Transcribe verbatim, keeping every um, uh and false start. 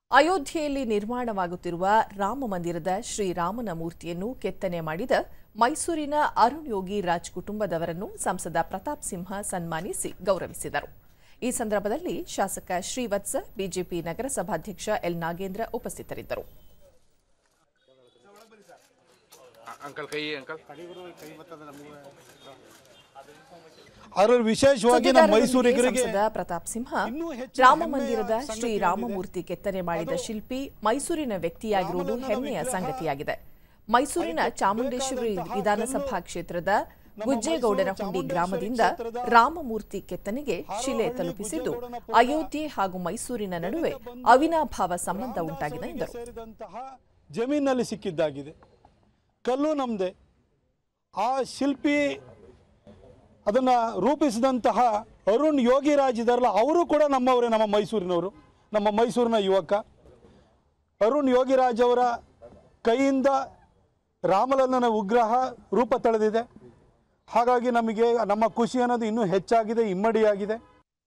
ಅಯೋಧ್ಯೆಯಲ್ಲಿ ನಿರ್ಮಾಣವಾಗುತ್ತಿರುವ ರಾಮ ಮಂದಿರದ ಶ್ರೀರಾಮನ ಮೂರ್ತಿಯನ್ನು ಕೆತ್ತನೆ ಮಾಡಿದ ಮೈಸೂರಿನ ಅರುಣ್ ಯೋಗಿ ರಾಜ್ ಕುಟುಂಬದವರನ್ನು ಸಂಸದ ಪ್ರತಾಪ್ ಸಿಂಹ ಸನ್ಮಾನಿಸಿ ಗೌರವಿಸಿದರು. ಈ ಸಂದರ್ಭದಲ್ಲಿ ಶಾಸಕ ಶ್ರೀವತ್ಸ, ಬಿಜೆಪಿ ನಗರಸಭಾಧ್ಯಕ್ಷ ಎಲ್ ನಾಗೇಂದ್ರ ಉಪಸ್ಥಿತರಿದ್ದರು. ಅದರಲ್ಲಿ ವಿಶೇಷವಾಗಿ ನಮ್ಮ ಮೈಸೂರಿಗರಿಗೆ ಪ್ರತಾಪ್ ಸಿಂಹ ರಾಮ ಮಂದಿರದ ಶ್ರೀರಾಮಮೂರ್ತಿ ಕೆತ್ತನೆ ಮಾಡಿದ ಶಿಲ್ಪಿ ಮೈಸೂರಿನ ವ್ಯಕ್ತಿಯಾಗಿರುವುದು ಹೆಮ್ಮೆಯ ಸಂಗತಿಯಾಗಿದೆ. ಮೈಸೂರಿನ ಚಾಮುಂಡೇಶ್ವರಿ ವಿಧಾನಸಭಾ ಕ್ಷೇತ್ರದ ಗುಜ್ಜೇಗೌಡನಹುಂಡಿ ಗ್ರಾಮದಿಂದ ರಾಮಮೂರ್ತಿ ಕೆತ್ತನೆಗೆ ಶಿಲೆ ತಲುಪಿಸಿದ್ದು ಅಯೋಧ್ಯೆ ಹಾಗೂ ಮೈಸೂರಿನ ನಡುವೆ ಅವಿನಾಭಾವ ಸಂಬಂಧ ಉಂಟಾಗಿದೆ ಎಂದರು. ಜಮೀನಲ್ಲಿ ಸಿಕ್ಕಿದ್ದಾಗಿದೆ, ಕಲ್ಲು ನಮ್ಮದೇ. ಆ ಶಿಲ್ಪಿ ಅದನ್ನು ರೂಪಿಸಿದಂತಹ ಅರುಣ್ ಯೋಗಿರಾಜ್ ಇದಾರಲ್ಲ, ಅವರು ಕೂಡ ನಮ್ಮವರೇ, ನಮ್ಮ ಮೈಸೂರಿನವರು, ನಮ್ಮ ಮೈಸೂರಿನ ಯುವಕ. ಅರುಣ್ ಯೋಗಿರಾಜ್ ಅವರ ಕೈಯಿಂದ ರಾಮಲಲ್ಲನ ವಿಗ್ರಹ ರೂಪ ತಳೆದಿದೆ. ಹಾಗಾಗಿ ನಮಗೆ ನಮ್ಮ ಖುಷಿ ಅನ್ನೋದು ಇನ್ನೂ ಹೆಚ್ಚಾಗಿದೆ, ಇಮ್ಮಡಿಯಾಗಿದೆ.